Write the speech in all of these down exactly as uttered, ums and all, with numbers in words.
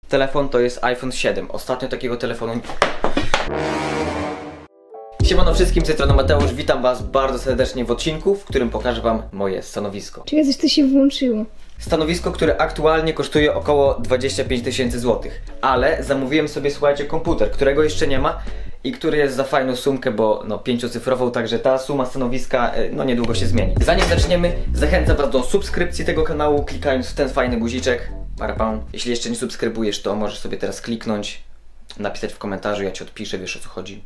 Telefon to jest iPhone siedem. Ostatnio takiego telefonu nie... Siemano wszystkim, z tej strony Mateusz. Witam was bardzo serdecznie w odcinku, w którym pokażę wam moje stanowisko. Czyli coś to się włączyło. Stanowisko, które aktualnie kosztuje około dwadzieścia pięć tysięcy złotych. Ale zamówiłem sobie, słuchajcie, komputer, którego jeszcze nie ma i który jest za fajną sumkę, bo no pięciocyfrową, także ta suma stanowiska no niedługo się zmieni. Zanim zaczniemy, zachęcam was do subskrypcji tego kanału, klikając w ten fajny guziczek. Parapam. Jeśli jeszcze nie subskrybujesz, to możesz sobie teraz kliknąć, napisać w komentarzu, ja ci odpiszę, wiesz o co chodzi.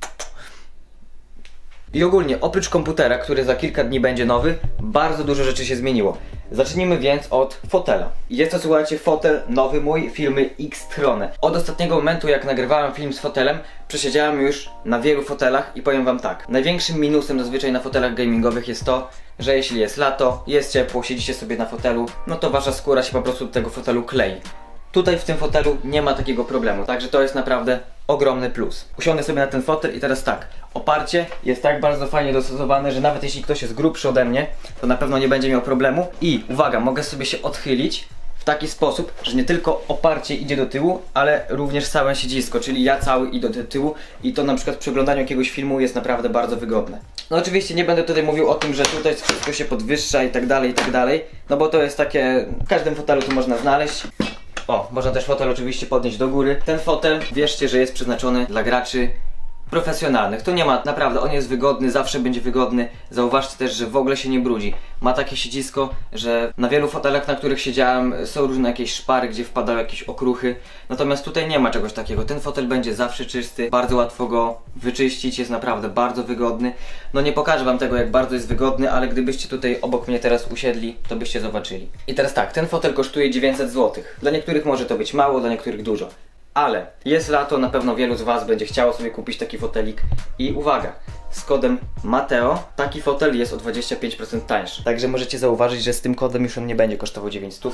I ogólnie, oprócz komputera, który za kilka dni będzie nowy, bardzo dużo rzeczy się zmieniło. Zacznijmy więc od fotela. Jest to, słuchajcie, fotel nowy mój, firmy X-Trone. Od ostatniego momentu, jak nagrywałem film z fotelem, przesiedziałem już na wielu fotelach i powiem wam tak. Największym minusem zazwyczaj na fotelach gamingowych jest to, że jeśli jest lato, jest ciepło, siedzicie sobie na fotelu, no to wasza skóra się po prostu do tego fotelu klei. Tutaj w tym fotelu nie ma takiego problemu, także to jest naprawdę ogromny plus. Usiądę sobie na ten fotel i teraz tak, oparcie jest tak bardzo fajnie dostosowane, że nawet jeśli ktoś jest grubszy ode mnie, to na pewno nie będzie miał problemu. I uwaga, mogę sobie się odchylić w taki sposób, że nie tylko oparcie idzie do tyłu, ale również całe siedzisko, czyli ja cały idę do tyłu i to na przykład przy oglądaniu jakiegoś filmu jest naprawdę bardzo wygodne. No oczywiście nie będę tutaj mówił o tym, że tutaj wszystko się podwyższa i tak dalej, i tak dalej, no bo to jest takie, w każdym fotelu to można znaleźć. O, można też fotel oczywiście podnieść do góry. Ten fotel, wierzcie, że jest przeznaczony dla graczy profesjonalnych. To nie ma, naprawdę, on jest wygodny, zawsze będzie wygodny. Zauważcie też, że w ogóle się nie brudzi. Ma takie siedzisko, że na wielu fotelach, na których siedziałem, są różne jakieś szpary, gdzie wpadały jakieś okruchy. Natomiast tutaj nie ma czegoś takiego. Ten fotel będzie zawsze czysty, bardzo łatwo go wyczyścić, jest naprawdę bardzo wygodny. No nie pokażę wam tego, jak bardzo jest wygodny, ale gdybyście tutaj obok mnie teraz usiedli, to byście zobaczyli. I teraz tak, ten fotel kosztuje dziewięćset złotych. Dla niektórych może to być mało, dla niektórych dużo. Ale jest lato, na pewno wielu z was będzie chciało sobie kupić taki fotelik. I uwaga, z kodem Mateo taki fotel jest o dwadzieścia pięć procent tańszy. Także możecie zauważyć, że z tym kodem już on nie będzie kosztował dziewięćset.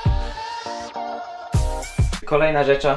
Kolejna rzecz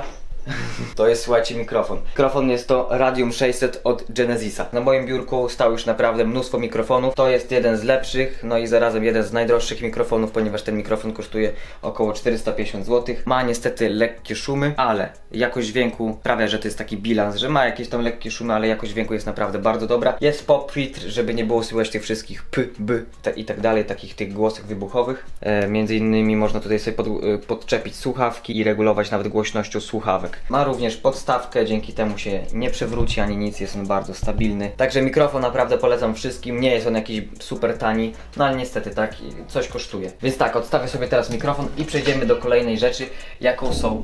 to jest, słuchajcie, mikrofon. Mikrofon jest to Radium sześćset od Genesisa. Na moim biurku stało już naprawdę mnóstwo mikrofonów. To jest jeden z lepszych, no i zarazem jeden z najdroższych mikrofonów, ponieważ ten mikrofon kosztuje około czterysta pięćdziesiąt złotych. Ma niestety lekkie szumy, ale jakość dźwięku, prawie że to jest taki bilans, że ma jakieś tam lekkie szumy, ale jakość dźwięku jest naprawdę bardzo dobra. Jest pop filtr, żeby nie było słychać tych wszystkich p, b te, i tak dalej, takich tych głosek wybuchowych. E, między innymi można tutaj sobie pod, e, podczepić słuchawki i regulować nawet głośnością słuchawek. Ma również podstawkę, dzięki temu się nie przewróci ani nic, jest on bardzo stabilny. Także mikrofon naprawdę polecam wszystkim, nie jest on jakiś super tani, no ale niestety tak, coś kosztuje. Więc tak, odstawię sobie teraz mikrofon i przejdziemy do kolejnej rzeczy, jaką są...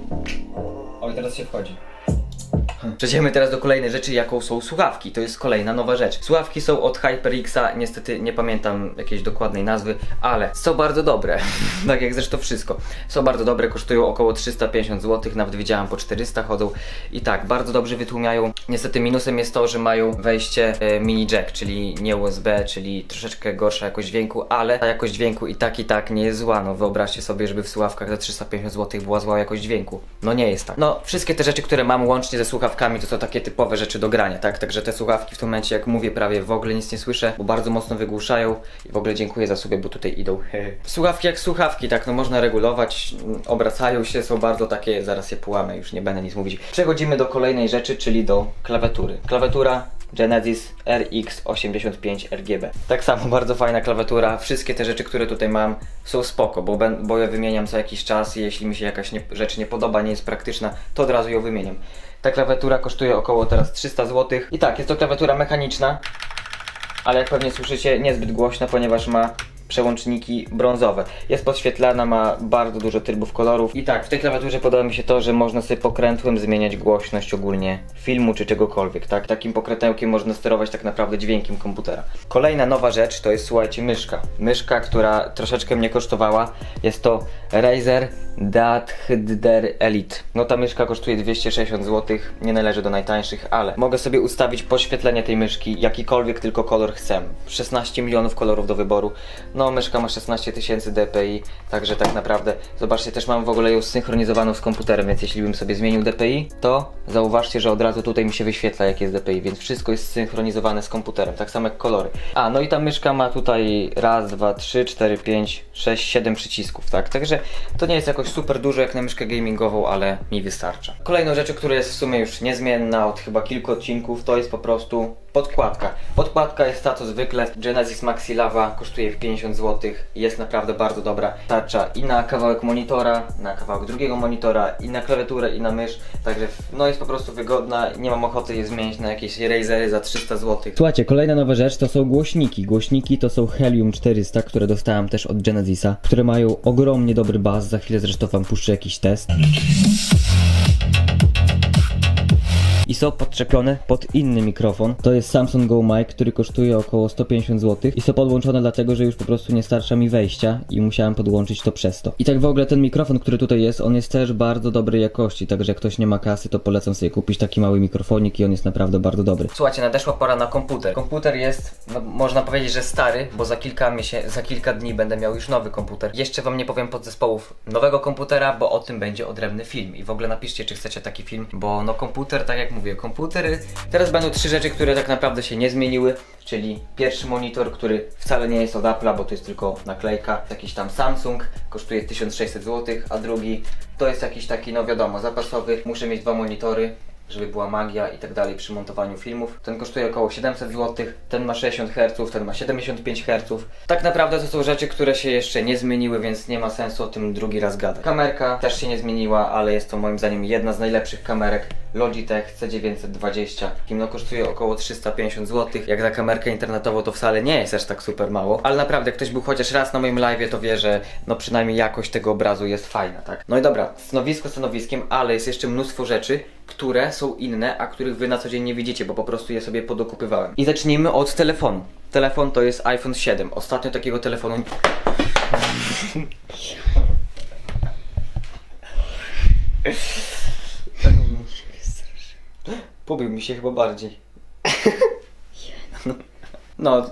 Oj, teraz się wchodzi. Przejdziemy teraz do kolejnej rzeczy, jaką są słuchawki. To jest kolejna nowa rzecz. Słuchawki są od HyperXa, niestety nie pamiętam jakiejś dokładnej nazwy, ale są bardzo dobre. Tak jak zresztą wszystko. Są bardzo dobre, kosztują około trzysta pięćdziesiąt złotych, nawet widziałem po czterysta chodzą. I tak, bardzo dobrze wytłumiają. Niestety minusem jest to, że mają wejście e, mini jack, czyli nie U S B, czyli troszeczkę gorsza jakość dźwięku, ale ta jakość dźwięku i tak i tak nie jest zła. No wyobraźcie sobie, żeby w słuchawkach za trzysta pięćdziesiąt złotych była zła jakość dźwięku. No nie jest tak. No wszystkie te rzeczy, które mam łącznie ze słuchawkami, to są takie typowe rzeczy do grania, tak? Także te słuchawki w tym momencie, jak mówię, prawie w ogóle nic nie słyszę, bo bardzo mocno wygłuszają i w ogóle dziękuję za suby, bo tutaj idą. Słuchawki jak słuchawki, tak? No można regulować, obracają się, są bardzo takie, zaraz je połamę, już nie będę nic mówić. Przechodzimy do kolejnej rzeczy, czyli do klawiatury. Klawiatura Genesis R X osiemdziesiąt pięć R G B. Tak samo bardzo fajna klawiatura. Wszystkie te rzeczy, które tutaj mam, są spoko, bo, bo ja wymieniam co jakiś czas i jeśli mi się jakaś nie, rzecz nie podoba, nie jest praktyczna, to od razu ją wymieniam. Ta klawiatura kosztuje około teraz trzysta złotych. I tak, jest to klawiatura mechaniczna, ale jak pewnie słyszycie, niezbyt głośna, ponieważ ma przełączniki brązowe. Jest podświetlana, ma bardzo dużo trybów kolorów. I tak, w tej klawiaturze podoba mi się to, że można sobie pokrętłem zmieniać głośność ogólnie filmu czy czegokolwiek, tak? Takim pokrętełkiem można sterować tak naprawdę dźwiękiem komputera. Kolejna nowa rzecz to jest, słuchajcie, myszka. Myszka, która troszeczkę mnie kosztowała. Jest to Razer Dathdder Elite. No ta myszka kosztuje dwieście sześćdziesiąt złotych, nie należy do najtańszych, ale mogę sobie ustawić podświetlenie tej myszki, jakikolwiek tylko kolor chcę. szesnaście milionów kolorów do wyboru. No, myszka ma szesnaście tysięcy D P I, także tak naprawdę, zobaczcie, też mam w ogóle ją synchronizowaną z komputerem, więc jeśli bym sobie zmienił D P I, to zauważcie, że od razu tutaj mi się wyświetla, jakie jest D P I, więc wszystko jest synchronizowane z komputerem, tak samo jak kolory. A, no i ta myszka ma tutaj raz, dwa, trzy, cztery, pięć, sześć, siedem przycisków, tak? Także to nie jest jakoś super dużo jak na myszkę gamingową, ale mi wystarcza. Kolejną rzeczą, która jest w sumie już niezmienna od chyba kilku odcinków, to jest po prostu podkładka. Podkładka jest ta co zwykle, Genesis Maxilava, kosztuje pięćdziesiąt złotych, jest naprawdę bardzo dobra. Starcza i na kawałek monitora, na kawałek drugiego monitora, i na klawiaturę, i na mysz, także no jest po prostu wygodna, nie mam ochoty je zmienić na jakieś Razery za trzysta złotych. Słuchajcie, kolejna nowa rzecz to są głośniki. Głośniki to są Helium czterysta, które dostałem też od Genesisa, które mają ogromnie dobry bas, za chwilę zresztą wam puszczę jakiś test. I są podczepione pod inny mikrofon. To jest Samsung Go Mic, który kosztuje około sto pięćdziesiąt złotych i są podłączone dlatego, że już po prostu nie starcza mi wejścia i musiałem podłączyć to przez to. I tak w ogóle ten mikrofon, który tutaj jest, on jest też bardzo dobrej jakości, także jak ktoś nie ma kasy, to polecam sobie kupić taki mały mikrofonik i on jest naprawdę bardzo dobry. Słuchajcie, nadeszła pora na komputer. Komputer jest, no, można powiedzieć, że stary, bo za kilka miesięcy, za kilka dni będę miał już nowy komputer. Jeszcze wam nie powiem podzespołów nowego komputera, bo o tym będzie odrębny film i w ogóle napiszcie, czy chcecie taki film, bo no komputer, tak jak mówię, komputery. Teraz będą trzy rzeczy, które tak naprawdę się nie zmieniły, czyli pierwszy monitor, który wcale nie jest od Apple'a, bo to jest tylko naklejka, jakiś tam Samsung, kosztuje tysiąc sześćset złotych, a drugi to jest jakiś taki, no wiadomo, zapasowy, muszę mieć dwa monitory, żeby była magia i tak dalej przy montowaniu filmów. Ten kosztuje około siedemset złotych, ten ma sześćdziesiąt herców, ten ma siedemdziesiąt pięć herców. Tak naprawdę to są rzeczy, które się jeszcze nie zmieniły, więc nie ma sensu o tym drugi raz gadać. Kamerka też się nie zmieniła, ale jest to moim zdaniem jedna z najlepszych kamerek. Logitech C dziewięćset dwadzieścia. No kosztuje około trzysta pięćdziesiąt złotych. Jak za kamerkę internetową to wcale nie jest aż tak super mało. Ale naprawdę, jak ktoś był chociaż raz na moim live'ie, to wie, że no przynajmniej jakość tego obrazu jest fajna, tak? No i dobra, stanowisko stanowiskiem, ale jest jeszcze mnóstwo rzeczy, które są inne, a których wy na co dzień nie widzicie, bo po prostu je sobie podokupywałem. I zacznijmy od telefonu. Telefon to jest iPhone siedem. Ostatnio takiego telefonu... Pobił mi się chyba bardziej. No,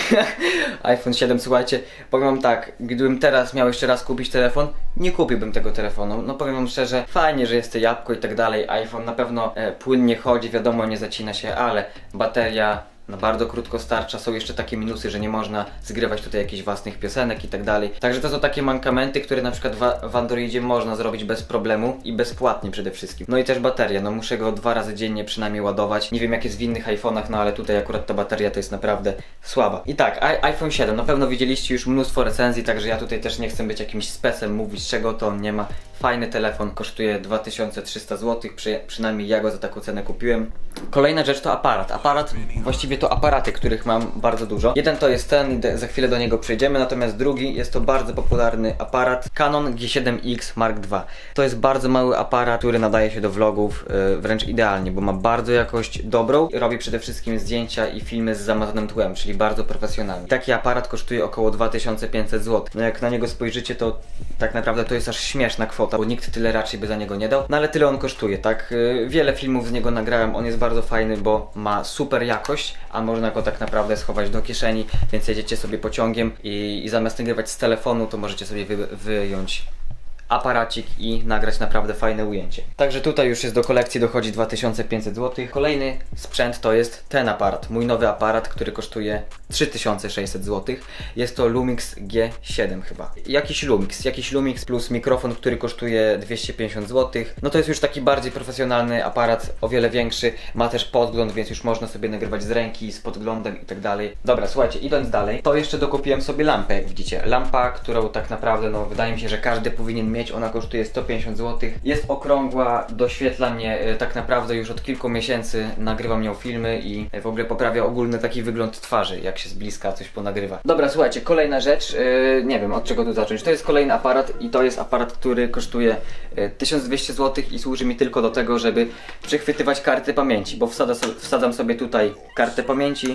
iPhone siedem, słuchajcie, powiem wam tak, gdybym teraz miał jeszcze raz kupić telefon, nie kupiłbym tego telefonu. No powiem wam szczerze, fajnie, że jest to jabłko i tak dalej, iPhone na pewno e, płynnie chodzi, wiadomo, nie zacina się, ale bateria no bardzo krótko starcza, są jeszcze takie minusy, że nie można zgrywać tutaj jakichś własnych piosenek i tak dalej. Także to są takie mankamenty, które na przykład w Androidzie można zrobić bez problemu i bezpłatnie przede wszystkim. No i też bateria, no muszę go dwa razy dziennie przynajmniej ładować. Nie wiem jak jest w innych iPhone'ach, no ale tutaj akurat ta bateria to jest naprawdę słaba. I tak, iPhone siedem, na pewno widzieliście już mnóstwo recenzji, także ja tutaj też nie chcę być jakimś specem, mówić czego to on nie ma. Fajny telefon, kosztuje dwa tysiące trzysta złotych, Przy, przynajmniej ja go za taką cenę kupiłem. Kolejna rzecz to aparat. Aparat, właściwie to aparaty, których mam bardzo dużo. Jeden to jest ten, za chwilę do niego przejdziemy, natomiast drugi jest to bardzo popularny aparat Canon G siedem X Mark dwa. To jest bardzo mały aparat, który nadaje się do vlogów yy, wręcz idealnie, bo ma bardzo jakość dobrą. Robi przede wszystkim zdjęcia i filmy z zamazanym tłem, czyli bardzo profesjonalnie. Taki aparat kosztuje około dwa tysiące pięćset złotych. No jak na niego spojrzycie, to tak naprawdę to jest aż śmieszna kwota, bo nikt tyle raczej by za niego nie dał. No ale tyle on kosztuje, tak? Yy, wiele filmów z niego nagrałem, on jest bardzo fajny, bo ma super jakość, a można go tak naprawdę schować do kieszeni, więc jedziecie sobie pociągiem i, i zamiast nagrywać z telefonu, to możecie sobie wy, wyjąć aparacik i nagrać naprawdę fajne ujęcie. Także tutaj już jest do kolekcji, dochodzi dwa tysiące pięćset złotych. Kolejny sprzęt to jest ten aparat, mój nowy aparat, który kosztuje trzy tysiące sześćset złotych. Jest to Lumix G siedem chyba. Jakiś Lumix, jakiś Lumix plus mikrofon, który kosztuje dwieście pięćdziesiąt złotych. No to jest już taki bardziej profesjonalny aparat, o wiele większy. Ma też podgląd, więc już można sobie nagrywać z ręki, z podglądem i tak dalej. Dobra, słuchajcie, idąc dalej, to jeszcze dokupiłem sobie lampę, jak widzicie. Lampa, którą tak naprawdę, no wydaje mi się, że każdy powinien mieć. Ona kosztuje sto pięćdziesiąt złotych. Jest okrągła, doświetla mnie e, tak naprawdę już od kilku miesięcy. Nagrywam nią filmy i w ogóle poprawia ogólny taki wygląd twarzy, jak się z bliska coś ponagrywa. Dobra, słuchajcie, kolejna rzecz. E, nie wiem od czego tu zacząć. To jest kolejny aparat i to jest aparat, który kosztuje e, tysiąc dwieście złotych i służy mi tylko do tego, żeby przechwytywać karty pamięci, bo wsada so, wsadzam sobie tutaj kartę pamięci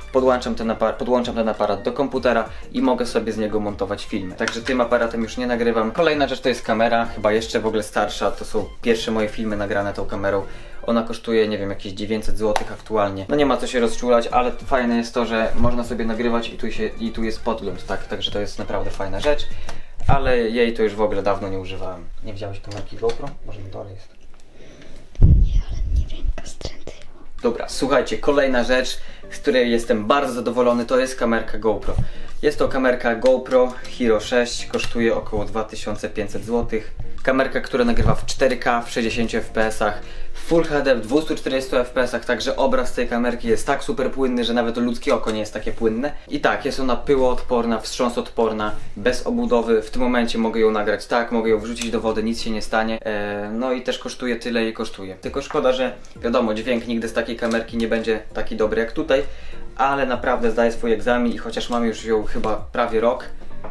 podłączam ten, apar podłączam ten aparat do komputera i mogę sobie z niego montować filmy. Także tym aparatem już nie nagrywam. Kolejna rzecz to jest kamera, chyba jeszcze w ogóle starsza, to są pierwsze moje filmy nagrane tą kamerą. Ona kosztuje, nie wiem, jakieś dziewięćset złotych aktualnie. No nie ma co się rozczulać, ale fajne jest to, że można sobie nagrywać i tu, się, i tu jest podgląd, tak? Także to jest naprawdę fajna rzecz. Ale jej to już w ogóle dawno nie używałem. Nie widziałeś kamerki GoPro? Może na dole jest. Nie, ale nie wiem, kastręty. Dobra, słuchajcie, kolejna rzecz, z której jestem bardzo zadowolony, to jest kamerka GoPro. Jest to kamerka GoPro Hero sześć, kosztuje około dwa tysiące pięćset złotych. Kamerka, która nagrywa w cztery K, w sześćdziesięciu F P S-ach, w Full H D w dwustu czterdziestu F P S-ach, także obraz tej kamerki jest tak super płynny, że nawet ludzkie oko nie jest takie płynne. I tak, jest ona pyłoodporna, wstrząsodporna, bez obudowy. W tym momencie mogę ją nagrać tak, mogę ją wrzucić do wody, nic się nie stanie. Eee, no i też kosztuje tyle, ile kosztuje. Tylko szkoda, że wiadomo, dźwięk nigdy z takiej kamerki nie będzie taki dobry jak tutaj, ale naprawdę zdaję swój egzamin i chociaż mam już ją chyba prawie rok,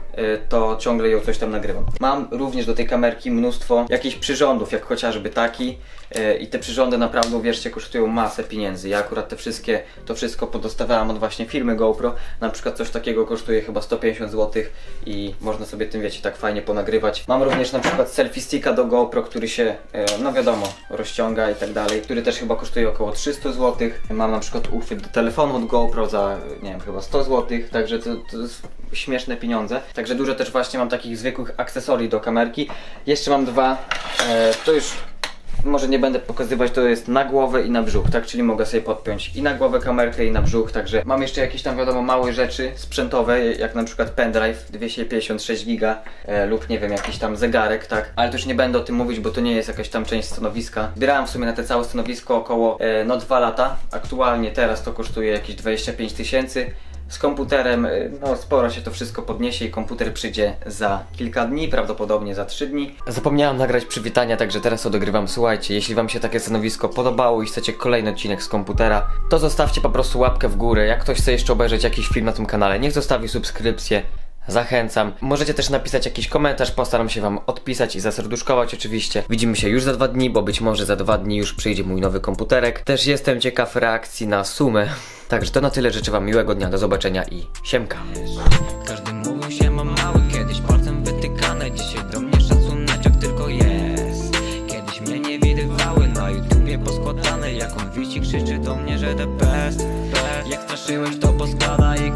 to ciągle ją coś tam nagrywam. Mam również do tej kamerki mnóstwo jakichś przyrządów, jak chociażby taki, i te przyrządy naprawdę, uwierzcie, kosztują masę pieniędzy. Ja akurat te wszystkie, to wszystko podostawałem od właśnie firmy GoPro. Na przykład coś takiego kosztuje chyba sto pięćdziesiąt złotych i można sobie tym, wiecie, tak fajnie ponagrywać. Mam również na przykład selfie sticka do GoPro, który się, no wiadomo, rozciąga i tak dalej, który też chyba kosztuje około trzysta złotych. Mam na przykład uchwyt do telefonu od GoPro za, nie wiem, chyba sto złotych, także to, to jest śmieszne pieniądze. Także dużo też właśnie mam takich zwykłych akcesorii do kamerki. Jeszcze mam dwa, e, to już może nie będę pokazywać, to jest na głowę i na brzuch, tak? Czyli mogę sobie podpiąć i na głowę kamerkę, i na brzuch, także mam jeszcze jakieś tam, wiadomo, małe rzeczy sprzętowe, jak na przykład pendrive dwieście pięćdziesiąt sześć giga e, lub nie wiem, jakiś tam zegarek, tak? Ale to już nie będę o tym mówić, bo to nie jest jakaś tam część stanowiska. Zbierałem w sumie na te całe stanowisko około e, no dwa lata. Aktualnie teraz to kosztuje jakieś dwadzieścia pięć tysięcy. Z komputerem, no sporo się to wszystko podniesie i komputer przyjdzie za kilka dni, prawdopodobnie za trzy dni. Zapomniałem nagrać przywitania, także teraz odegrywam. Słuchajcie, jeśli wam się takie stanowisko podobało i chcecie kolejny odcinek z komputera, to zostawcie po prostu łapkę w górę. Jak ktoś chce jeszcze obejrzeć jakiś film na tym kanale, niech zostawi subskrypcję. Zachęcam. Możecie też napisać jakiś komentarz, postaram się wam odpisać i zaserduszkować oczywiście. Widzimy się już za dwa dni, bo być może za dwa dni już przyjdzie mój nowy komputerek. Też jestem ciekaw reakcji na sumę. Także to na tyle, życzę wam miłego dnia, do zobaczenia i siemka. Każdy mówił się ma mały, kiedyś palcem wytykane, dzisiaj do mnie szacuneczek tylko jest. Kiedyś mnie nie widywały na YouTubie poskładane, jak on wisi, krzyczy do mnie, że the best, best. Jak straszyłeś, to poskładaj.